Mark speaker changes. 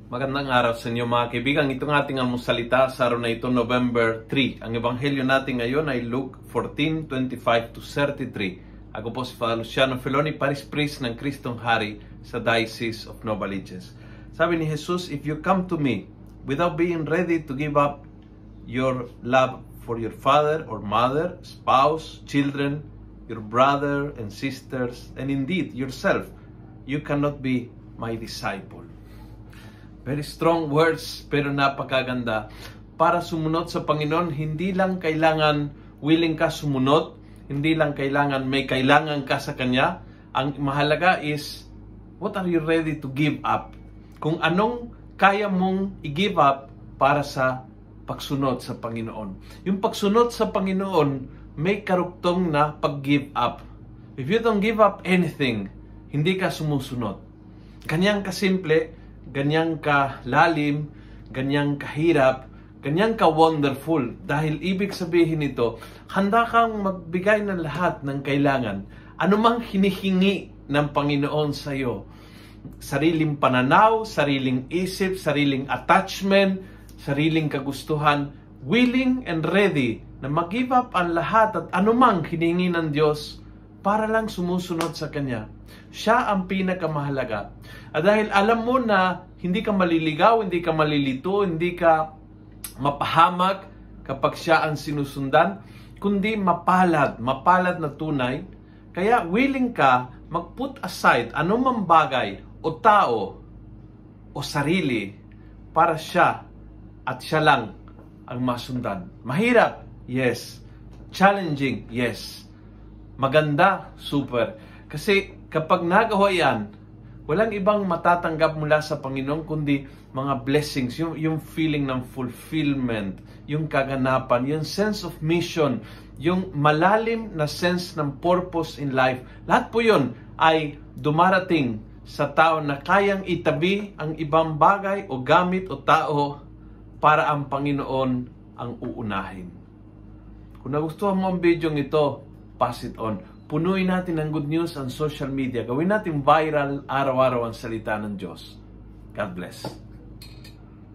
Speaker 1: Magandang araw sa inyo mga kaibigan. Itong ating almusalita sa araw na ito, November 3. Ang ebanghelyo natin ngayon ay Luke 14:25-33. Ako po si Father Luciano Feloni, Parish Priest ng Kristong Hari sa Diocese of Novaliches. Sabi ni Jesus, if you come to me without being ready to give up your love for your father or mother, spouse, children, your brother and sisters, and indeed yourself, you cannot be my disciple. Very strong words, pero napakaganda. Para sumunod sa Panginoon, hindi lang kailangan willing ka sumunod, hindi lang kailangan may kailangan ka sa Kanya. Ang mahalaga is, what are you ready to give up? Kung anong kaya mong i-give up para sa pagsunod sa Panginoon. Yung pagsunod sa Panginoon, may karuktong na pag-give up. If you don't give up anything, hindi ka sumusunod. Ganyang kasimple, ganyang kalalim, ganyang kahirap, ganyang ka-wonderful. Dahil ibig sabihin nito, handa kang magbigay ng lahat ng kailangan. Anumang hinihingi ng Panginoon sa iyo. Sariling pananaw, sariling isip, sariling attachment, sariling kagustuhan, willing and ready na mag-give up ang lahat at anumang hinihingi ng Diyos para lang sumusunod sa Kanya. Siya ang pinakamahalaga. At dahil alam mo na hindi ka maliligaw, hindi ka malilito, hindi ka mapahamak kapag siya ang sinusundan, kundi mapalad na tunay. Kaya willing ka mag-put aside anumang bagay o tao o sarili para siya at siya lang ang masundan. Mahirap? Yes. Challenging? Yes. Maganda? Super. Kasi kapag nagawa yan, walang ibang matatanggap mula sa Panginoon kundi mga blessings, yung feeling ng fulfillment, yung kaganapan, yung sense of mission, yung malalim na sense ng purpose in life. Lahat po yun ay dumarating sa tao na kayang itabi ang ibang bagay o gamit o tao para ang Panginoon ang uunahin. Kung nagustuhan mo ang video ito, pass it on. Punuin natin ng good news ang social media. Gawin natin viral araw-araw ang salita ng Diyos. God bless.